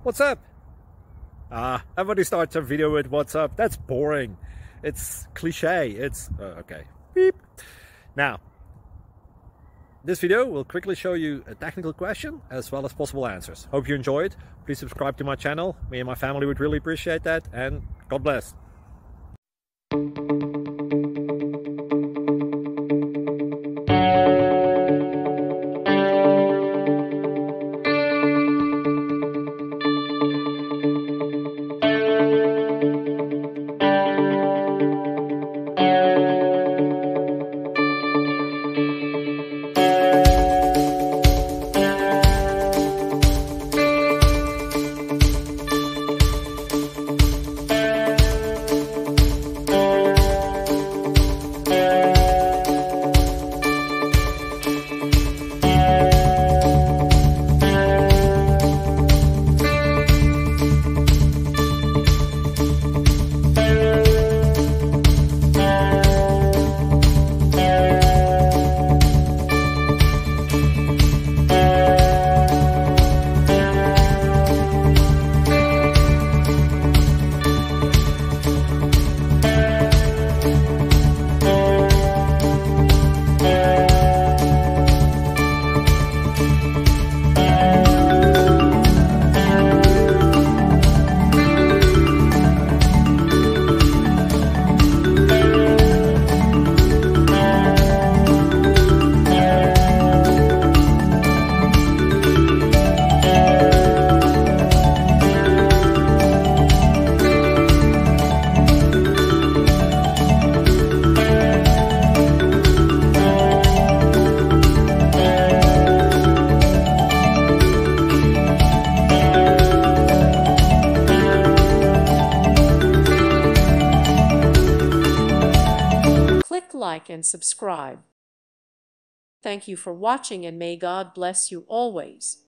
What's up? Everybody starts a video with what's up. That's boring. It's cliche. It's okay. Beep. Now, this video will quickly show you a technical question as well as possible answers. Hope you enjoyed. Please subscribe to my channel. Me and my family would really appreciate that, and God bless. Like and subscribe. Thank you for watching, and may God bless you always.